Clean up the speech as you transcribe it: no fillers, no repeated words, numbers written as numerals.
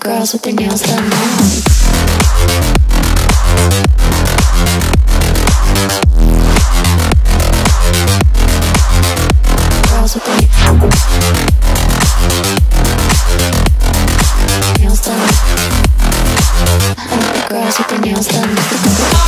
girls with their nails done now. Girls with their nails done. I like the girls with their nails done.